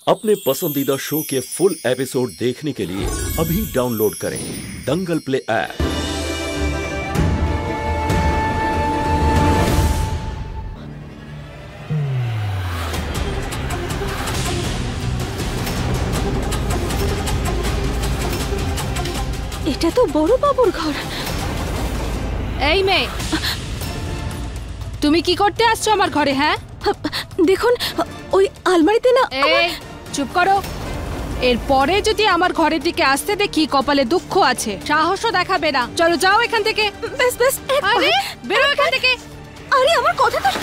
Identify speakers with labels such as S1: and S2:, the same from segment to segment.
S1: अपने पसंदीदा शो के फुल एपिसोड देखने के लिए अभी डाउनलोड करें दंगल प्ले ऐप।
S2: এটা তো বড় বাবুর ঘর।
S3: এই মেয়ে, তুমি কি করতে আসছো আমার ঘরে? হ্যাঁ
S2: দেখুন ওই আলমারিতে না।
S3: এই চুপ করো। এরপরে যদি আমার ঘরের দিকে আসতে দেখি কপালে দুঃখ আছে, সাহসও দেখাবে না। চলো যাও এখান থেকে।
S2: বেশ বেশ।
S3: আরে বেরো এখান থেকে।
S2: আরে আমার কথা তো।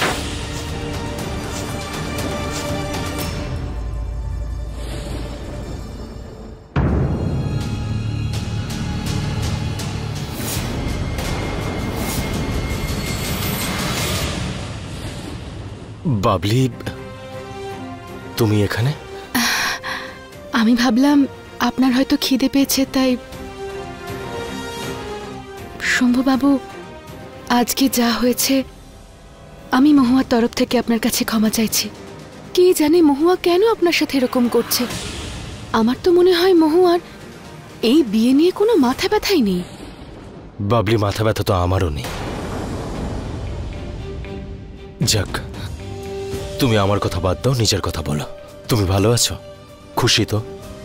S4: বাবলি, তুমি এখানে?
S5: আমি ভাবলাম আপনার হয়তো খিদে পেয়েছে, তাই। শম্ভুবাবু, আজকে যা হয়েছে আমি মহুয়ার তরফ থেকে আপনার কাছে ক্ষমা চাইছি। কে জানে মহুয়া কেন আপনার সাথে এরকম করছে। আমার তো মনে হয় মহুয়ার এই বিয়ে নিয়ে কোনো মাথা ব্যথাই নেই।
S4: বাবলি, মাথা ব্যথা তো আমারও নেই। যাক, তুমি আমার কথা বাদ দাও, নিজের কথা বলো। তুমি ভালো আছো? খুশি তো?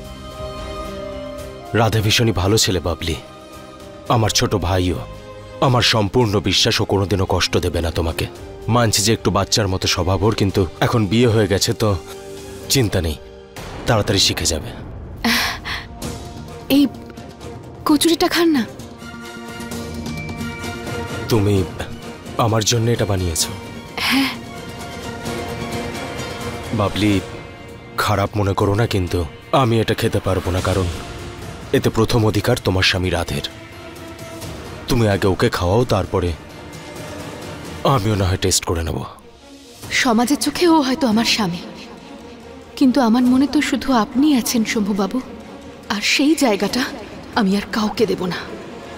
S4: রাধা ভীষণই ভালো ছেলে বাবলি, আমার ছোট ভাইও। আমার সম্পূর্ণ বিশ্বাস ও কোনোদিনও কষ্ট দেবে না তোমাকে। মানছি যে একটু বাচ্চার মতো স্বভাব ওর, কিন্তু এখন বিয়ে হয়ে গেছে তো চিন্তা নেই, তাড়াতাড়ি শিখে যাবে।
S5: এই কচুরিটা খান না।
S4: তুমি আমার জন্য এটা বানিয়েছো?
S5: হ্যাঁ।
S4: বাবলি, খারাপ মনে করো না, কিন্তু আমি এটা খেতে পারবো না, কারণ এতে প্রথম অধিকার তোমার স্বামী রাধের। তুমি আগে ওকে খাওয়াও, তারপরে আমিও না হয় টেস্ট করে নেব।
S5: সমাজের চোখে ও হয়তো আমার স্বামী, কিন্তু আমার মনে তো শুধু আপনি আছেন শম্ভুবাবু, আর সেই জায়গাটা আমি আর কাউকে দেব না।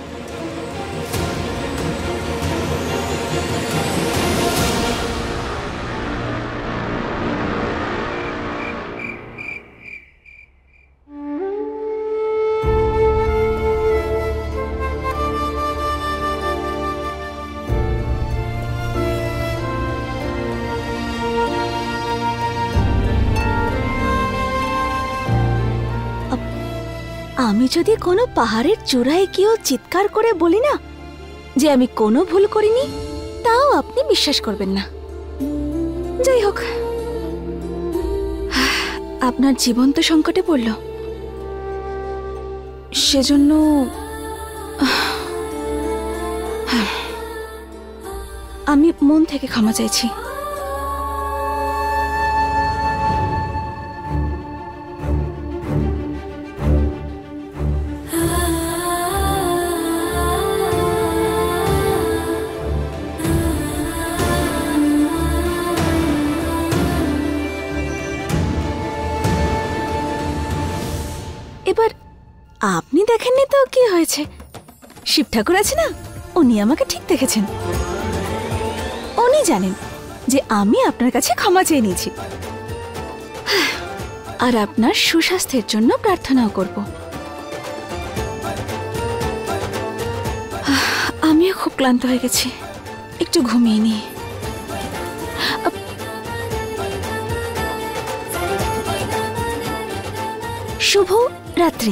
S2: আমি যদি কোনো পাহাড়ের চূড়ায় গিয়েও চিৎকার করে বলি না যে আমি কোনো ভুল করিনি, তাও আপনি বিশ্বাস করবেন না। যাই হোক, আপনার জীবন তো সংকটে পড়ল, সেজন্য আমি মন থেকে ক্ষমা চাইছি। এবার আপনি দেখেননি তো কি হয়েছে? শিব ঠাকুর আছে না, উনি আমাকে ঠিক দেখেছেন। উনি জানেন যে আমি আপনার কাছে ক্ষমা চেয়ে নিয়েছি, আর আপনার সুস্বাস্থ্যের জন্য প্রার্থনাও করব। আমিও খুব ক্লান্ত হয়ে গেছি, একটু ঘুমিয়ে নিই। শুভ রাত্রি।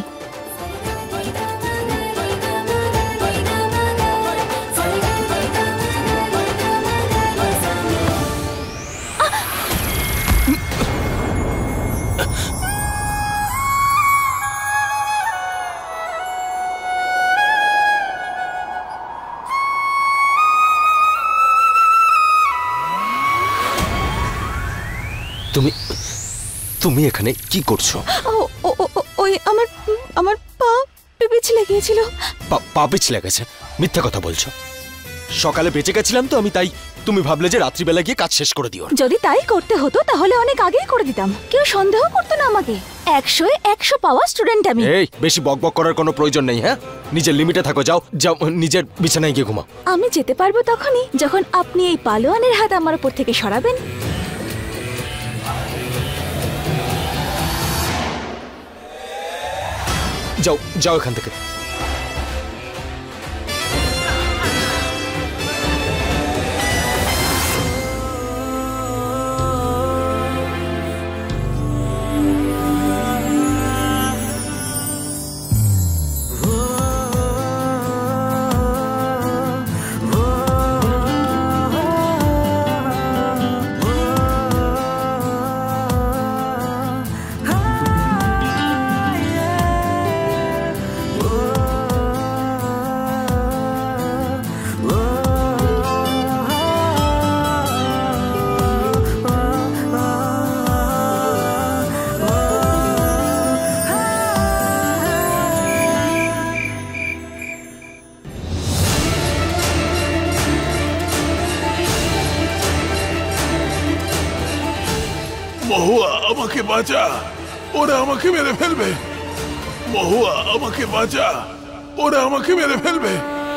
S4: তুমি তুমি এখানে কি করছো?
S2: ওই আমার পা পিছলে গিয়েছিল।
S4: পা পিছলে গেছে? মিথ্যা কথা বলছো। সকালে বেঁচে গেছিলাম তো আমি, তাই তুমি ভাবলে যে রাত্রিবেলা গিয়ে কাজ শেষ করে দিও।
S2: যদি তাই করতে হতো তাহলে অনেক আগেই করে দিতাম, কেউ সন্দেহ করতো না আমাকে। 100-এ 100 পাওয়া স্টুডেন্ট আমি।
S4: এই বেশি বকবক করার কোনো প্রয়োজন নেই। হ্যাঁ, নিজের লিমিটে থাকো। যাও যাও, নিজের বিছানায় গিয়ে ঘুমাও।
S2: আমি যেতে পারবো তখনই যখন আপনি এই পালোয়ানের হাত আমার উপর থেকে সরাবেন।
S4: যাও যাও এখান থেকে।
S6: মহুয়া আমাকে বাঁচা, ওরা আমাকে মেরে ফেলবে। মহুয়া আমাকে বাঁচা, ওরা আমাকে মেরে ফেলবে।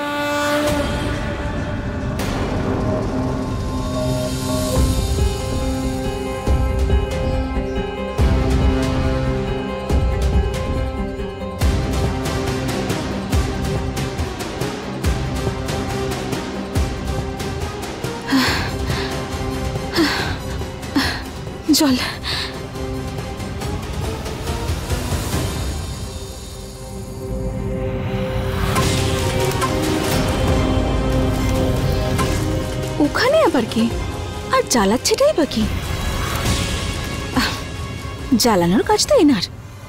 S2: জল। ওখানে আবার কি? আর জ্বালাচ্ছেটাই বা কি? জ্বালানোর কাজ তো এনার।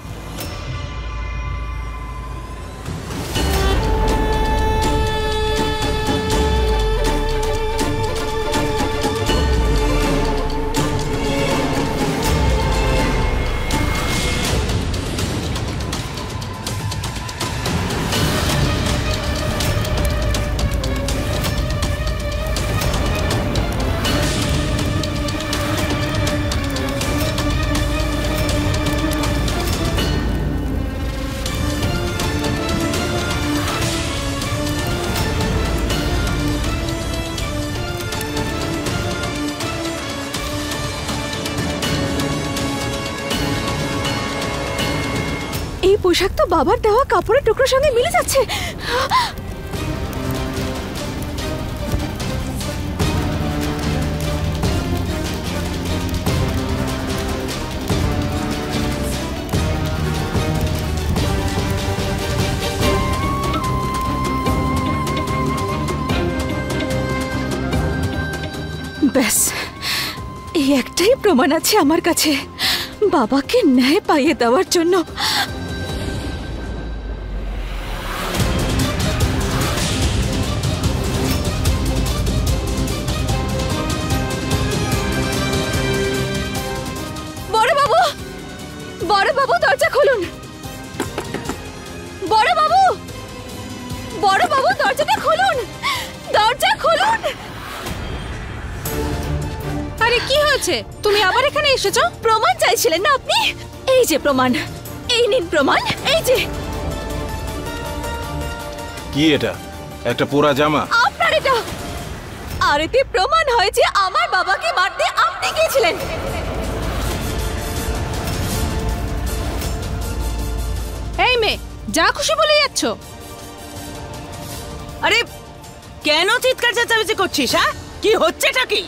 S2: এই পোশাক তো বাবার দেওয়া কাপড়ের টুকরোর সঙ্গে মিলে যাচ্ছে। ব্যাস, এই একটাই প্রমাণ আছে আমার কাছে বাবাকে ন্যায় পাইয়ে দেওয়ার জন্য। বড় বাবু দরজা খুলুন। বড় বাবু, বড় বাবু দরজাটা খুলুন, দরজা খুলুন।
S3: আরে কি হয়েছে? তুমি আবার এখানে এসেছো?
S2: প্রমাণ চাইছিলেন না আপনি? এই যে প্রমাণ, এই নিন প্রমাণ, এই যে।
S6: কি এটা? একটা পোড়া জামা?
S2: আপনার এটা। আর এতে প্রমাণ হয় যে আমার বাবাকে মারতে আপনি গিয়েছিলেন।
S3: এই মেয়ে, যা খুশি বলে যাচ্ছ।
S7: আরে কেন চিৎকার চেঁচামেচি করছিস? হ্যাঁ, কি হচ্ছেটা কি?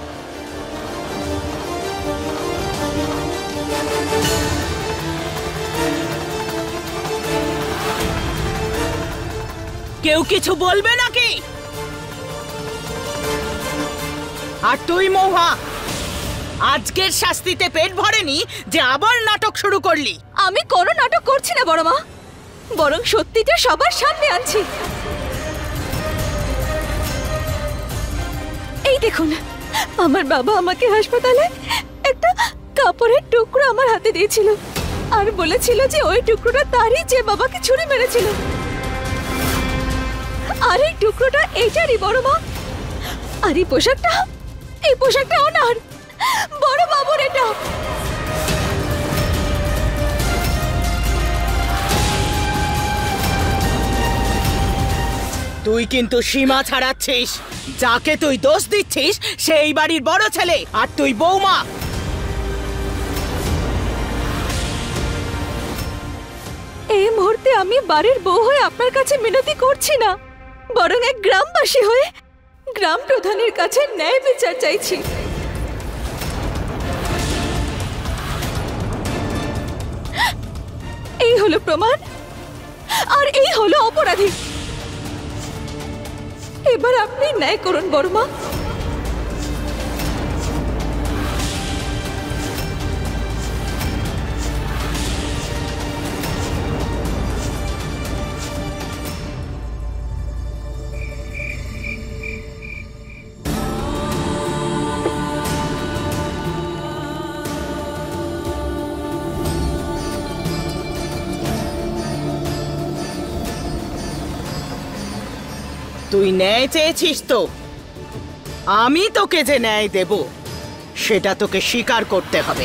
S7: কেউ কিছু বলবে নাকি? আর তুই মহুয়া, আজকের শাস্তিতে পেট ভরেনি যে আবার নাটক শুরু করলি।
S2: আমি কোনো নাটক করছি না বড় মা, বরং সত্যিটা সবার সামনে আনছি। এই দেখুন, আমার বাবা আমাকে হাসপাতালে একটা কাপড়ের টুকরো আমার হাতে দিয়েছিল আর বলেছিল যে ওই টুকরোটা তারই যে বাবাকে ছুরি মেরেছিল। আর এই টুকরোটা এইটারই বড় মা। আর এই পোশাকটা ওনার, বড় বাবুর এটা।
S7: তুই কিন্তু সীমা ছাড়াচ্ছিস। যাকে তুই দোষ দিচ্ছিস সেই বাড়ির বড় ছেলে, আর তুই বৌমা।
S2: এই মুহূর্তে মুহূর্তে আমি বাড়ির বউ হয়ে আপনার কাছে মিনতি করছি না, বরং এক গ্রামবাসী হয়ে গ্রাম প্রধানের কাছে ন্যায় বিচার চাইছি। এই হলো প্রমাণ, আর এই হলো অপরাধী। এবার আপনি ন্যায় করুন বড়মা।
S7: তুই ন্যায় চেয়েছিস তো, আমি তোকে যে ন্যায় দেব সেটা তোকে স্বীকার করতে হবে।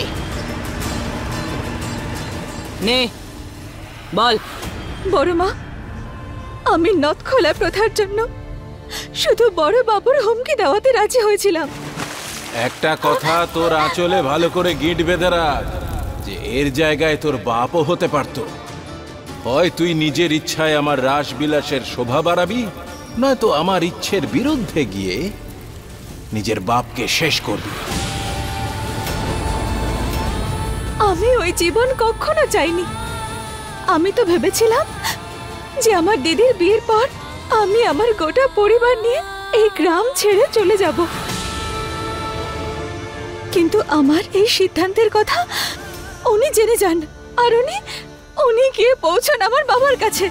S7: নে বল।
S2: বড়মা, আমি নথখোলা প্রথার জন্য শুধু বড় বাবুর হুমকি দেওয়াতে রাজি হয়েছিলাম।
S6: একটা কথা তোর আঁচলে ভালো করে গিঁট বেঁধে রাখ, যে এর জায়গায় তোর বাপও হতে পারত। হয় তুই নিজের ইচ্ছায় আমার রাসবিলাসের শোভা বাড়াবি, নয়তো আমার ইচ্ছের বিরুদ্ধে গিয়ে নিজের বাপকে শেষ করবি।
S2: আমি ওই জীবন কখনো চাইনি। আমি তো ভেবেছিলাম যে আমার দিদির বিয়ের পর আমি আমার গোটা পরিবার নিয়ে এই গ্রাম ছেড়ে চলে যাব, কিন্তু আমার এই সিদ্ধান্তের কথা উনি জেনে যান, আর উনি গিয়ে পৌঁছান আমার বাবার কাছে।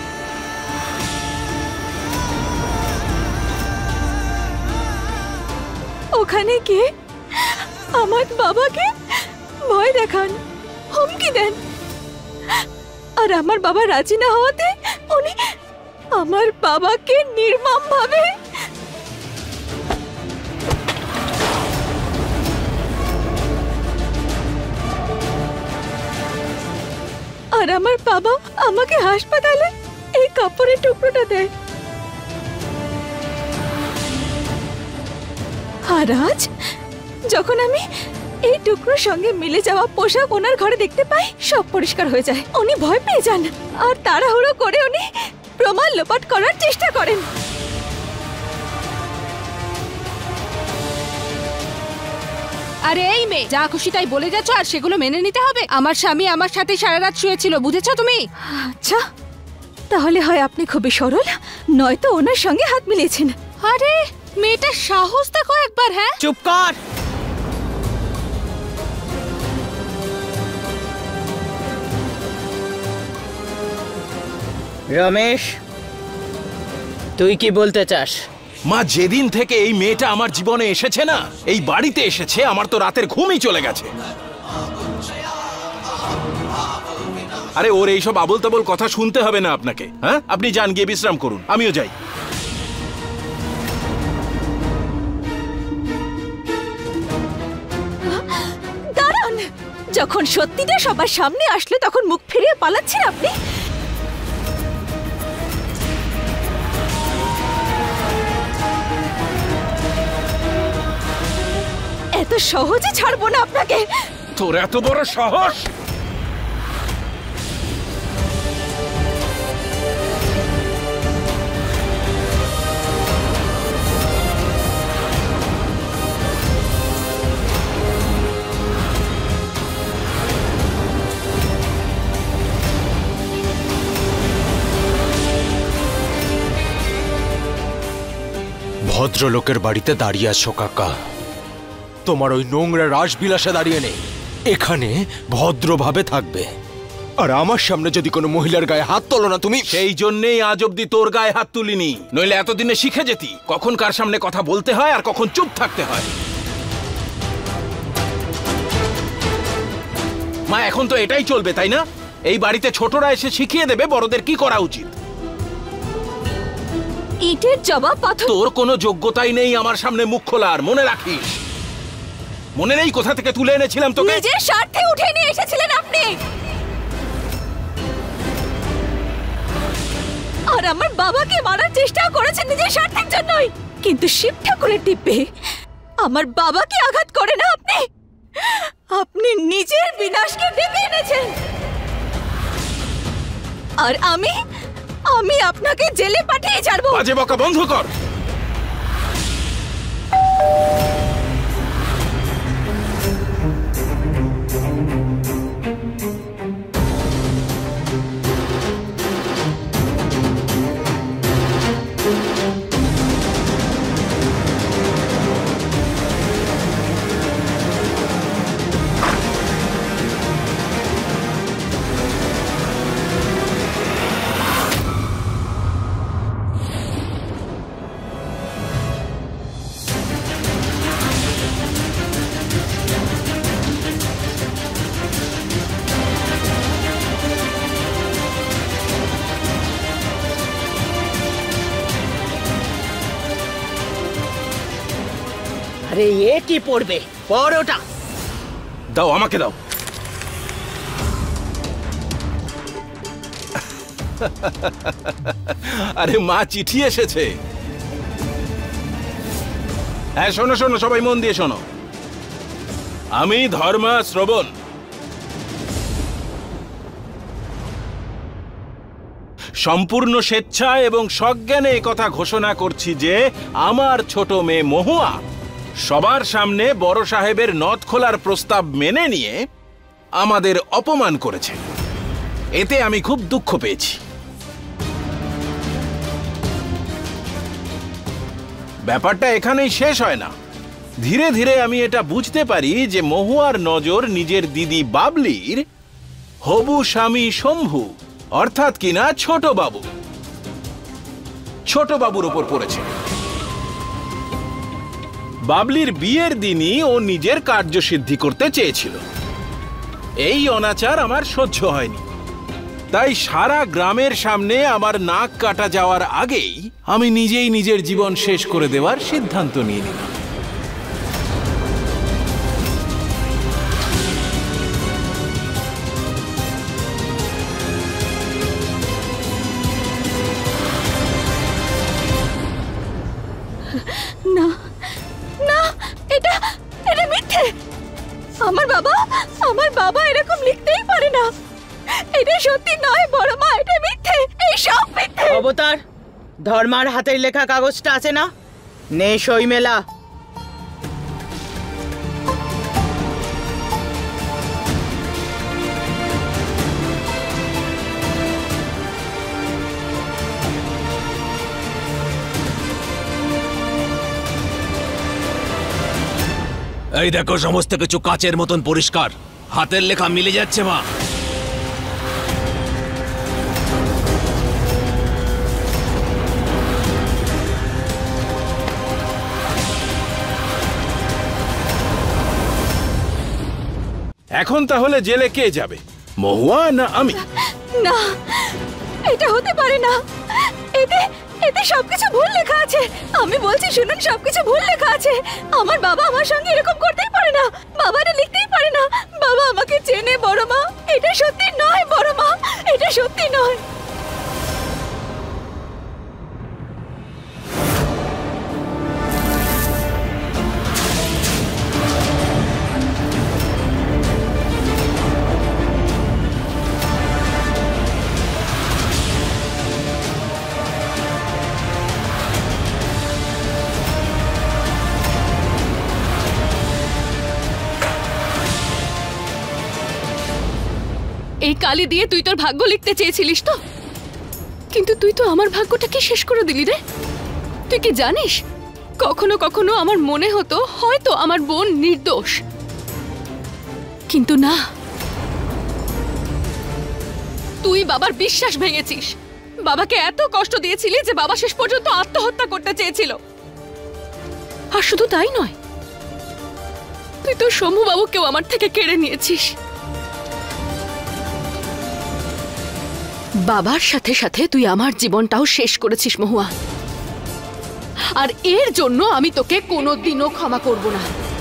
S2: ওখানে গিয়ে আমার বাবাকে ভয় দেখান, হুমকি দেন, আর আমার বাবা রাজি না হওয়াতে উনি আমার বাবাকে নির্মমভাবে আর আমার বাবা আমাকে হাসপাতালে এই কাপড়ের টুকরোটা দেয়। আর আজ যখন আমি এই টুকরোর সঙ্গে মিলে যাওয়া পোশাক ওনার ঘরে দেখতে পাই, সব পরিষ্কার হয়ে যায়। উনি ভয় পেয়ে যান আর তাড়াহুড়ো করে উনি প্রমাণ লোপাট করার চেষ্টা করেন।
S3: আরে এই মেয়ে, যা খুশি তাই বলে যাচ্ছ আর সেগুলো মেনে নিতে হবে? আমার স্বামী আমার সাথে সারা রাত শুয়েছিল, বুঝেছো তুমি?
S2: আচ্ছা, তাহলে হয় আপনি খুবই সরল, নয়তো ওনার সঙ্গে হাত মিলিয়েছেন।
S3: আরে মেয়েটার সাহস দেখো একবার। হ্যাঁ
S7: চুপ কর। রমেশ, তুই কি বলতে চাস?
S6: মা, যেদিন থেকে এই মেয়েটা আমার জীবনে এসেছে না, এই বাড়িতে এসেছে, আমার তো রাতের ঘুমই চলে গেছে। আরে ওর এইসব আবোল তাবোল কথা শুনতে হবে না আপনাকে। হ্যাঁ, আপনি যান, গিয়ে বিশ্রাম করুন, আমিও যাই।
S2: দাঁড়ান, যখন সত্যিটা সবার সামনে আসলে তখন মুখ ফিরিয়ে পালাচ্ছেন আপনি। এত সহজে ছাড়বো না আপনাকে।
S6: তোর এত বড় সাহস!
S4: ভদ্রলোকের বাড়িতে দাঁড়িয়ে আছো কাকা, তোমার ওই নোংরা রাসবিলাসে দাঁড়িয়ে নেই, এখানে ভদ্রভাবে থাকবে। আর আমার সামনে যদি কোনো মহিলার গায়ে হাত তোলো না তুমি।
S6: সেই জন্যেই আজ অব্দি তোর গায়ে হাত তুলিনি, নইলে এতদিনে শিখে যেতি কখন কার সামনে কথা বলতে হয় আর কখন চুপ থাকতে হয়। মা, এখন তো এটাই চলবে, তাই না? এই বাড়িতে ছোটরা এসে শিখিয়ে দেবে বড়দের কি করা উচিত।
S2: ইটের জবাব পাথর।
S6: তোর কোনো যোগ্যতাই নেই আমার সামনে মুখ খোলার, মনে রাখিস। মনে নেই কোথা থেকে তুলে এনেছিলাম তোকে?
S2: নিজের স্বার্থে উঠে নিয়ে এসেছিলেন আপনি, আর আমার বাবাকে মারার চেষ্টা করেছেন নিজের স্বার্থের জন্যই। কিন্তু শিব ঠাকুরের দিব্যে আমার বাবাকে আঘাত করে না আপনি, আপনি নিজের বিনাশকে ডেকে এনেছেন। আর আমি আমি আপনাকে জেলে পাঠিয়ে ছাড়বো।
S6: বাজে বকা বন্ধ কর।
S7: আরে এ কি পড়বে? পড়োটা
S6: দাও, আমাকে দাও। আরে মা, চিঠি এসেছে। হ্যাঁ, শোনো শোনো, সবাই মন দিয়ে শোনো। আমি ধর্মা শ্রবণ সম্পূর্ণ স্বেচ্ছা এবং সজ্ঞানে কথা ঘোষণা করছি যে আমার ছোট মেয়ে মহুয়া সবার সামনে বড় সাহেবের নথ খোলার প্রস্তাব মেনে নিয়ে আমাদের অপমান করেছে। এতে আমি খুব দুঃখ পেয়েছি। ব্যাপারটা এখানেই শেষ হয় না। ধীরে ধীরে আমি এটা বুঝতে পারি যে মহুয়ার নজর নিজের দিদি বাবলির হবু স্বামী শম্ভু অর্থাৎ কিনা ছোট বাবুর উপর পড়েছে। বাবলির বিয়ের দিনই ও নিজের কার্যসিদ্ধি করতে চেয়েছিল। এই অনাচার আমার সহ্য হয়নি, তাই সারা গ্রামের সামনে আমার নাক কাটা যাওয়ার আগেই আমি নিজেই নিজের জীবন শেষ করে দেওয়ার সিদ্ধান্ত নিয়ে নিলাম।
S2: না না, এটা এটা মিথ্যে। আমার বাবা এরকম লিখতেই পারে না। এটা সত্যি নয় বড় মা, এটা মিথ্যে, এই সব মিথ্যে।
S7: অবতার, ধর্মার হাতের লেখা কাগজটা আছে না? নে সই মেলা।
S8: এই দেখো, সমস্ত কিছু কাচের মতন পরিষ্কার, হাতের লেখা মিলে যাচ্ছে মা।
S6: এখন তাহলে জেলে কে যাবে, মহুয়া না আমি?
S2: না, এটা হতে পারে না। এতে এতে সবকিছু ভুল লেখা আছে। আমি বলছি শুনুন, সবকিছু ভুল লেখা আছে। আমার বাবা আমার সঙ্গে এরকম করতেই পারে না। বাবা এটা লিখতেই পারে না। বাবা আমাকে চেনে বড় মা। এটা সত্যি নয় বড় মা, এটা সত্যি নয়।
S5: এই কালি দিয়ে তুই তোর ভাগ্য লিখতে চেয়েছিলিস তো, কিন্তু তুই তো আমার ভাগ্যটাকে শেষ করে দিলি রে। তুই কি জানিস, কখনো কখনো আমার মনে হতো হয়তো আমার বোন নির্দোষ, কিন্তু না, তুই বাবার বিশ্বাস ভেঙেছিস। বাবাকে এত কষ্ট দিয়েছিলি যে বাবা শেষ পর্যন্ত আত্মহত্যা করতে চেয়েছিল। আর শুধু তাই নয়, তুই তো শম্ভু বাবুকেও আমার থেকে কেড়ে নিয়েছিস। বাবার সাথে সাথে তুই আমার জীবনটাও শেষ করেছিস মহুয়া, আর এর জন্য আমি তোকে কোনোদিনও ক্ষমা করব না,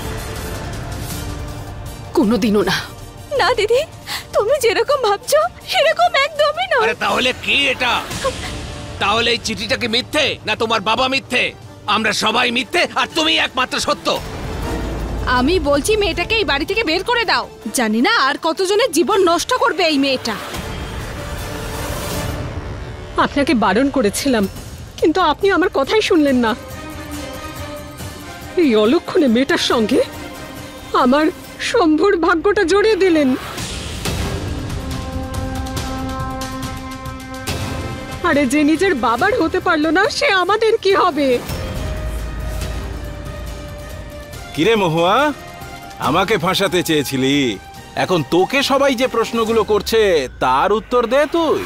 S5: কোনোদিনও না।
S2: না দিদি, তুমি যেরকম ভাবছো সেরকম একদমই নয়।
S8: আরে তাহলে কি এটা? তাহলে এই চিঠিটা কি মিথ্যে, না তোমার বাবা মিথ্যে? আমরা সবাই মিথ্যে আর তুমি একমাত্র সত্য।
S3: আমি বলছি মেয়েটাকে এই বাড়ি থেকে বের করে দাও। জানি না আর কতজনের জীবন নষ্ট করবে এই মেয়েটা।
S9: আপনাকে বারণ করেছিলাম, কিন্তু আপনি আমার কথাই শুনলেন না। এই অলক্ষণে মেয়েটার সঙ্গে আমার শম্ভুর ভাগ্যটা জড়িয়ে দিলেন। আরে যে নিজের বাবার হতে পারলো না, সে আমাদের কি হবে?
S6: কিরে মহুয়া, আমাকে ফাঁসাতে চেয়েছিলি, এখন তোকে সবাই যে প্রশ্নগুলো করছে তার উত্তর দে তুই।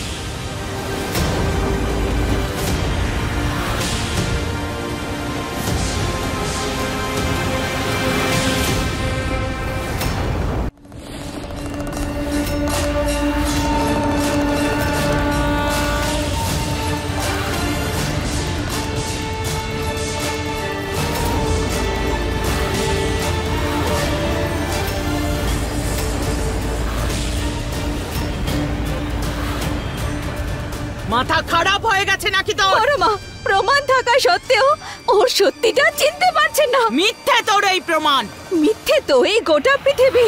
S7: মাথা খারাপ হয়ে গেছে নাকি তোর?
S2: বড় মা, প্রমাণ থাকা সত্ত্বেও ওর সত্যিটা চিনতে পারছেন না।
S7: মিথ্যে তোর এই প্রমাণ।
S2: মিথ্যে তো এই গোটা পৃথিবী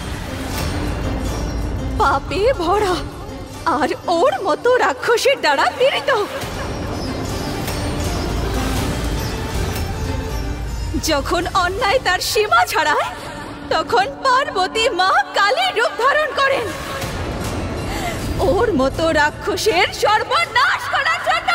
S2: পাপে ভরা, আর ওর মতো রাক্ষসের দ্বারা পীড়িত। যখন অন্যায় তার সীমা ছাড়ায়, তখন পার্বতী মা কালীর রূপ ধারণ করেন ওর মতো রাক্ষসের সর্বনাশ করার জন্য।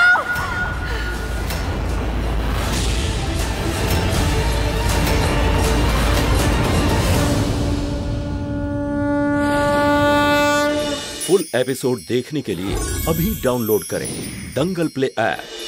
S1: फुल एपिसोड देखने के लिए अभी डाउनलोड करें दंगल प्ले ऐप।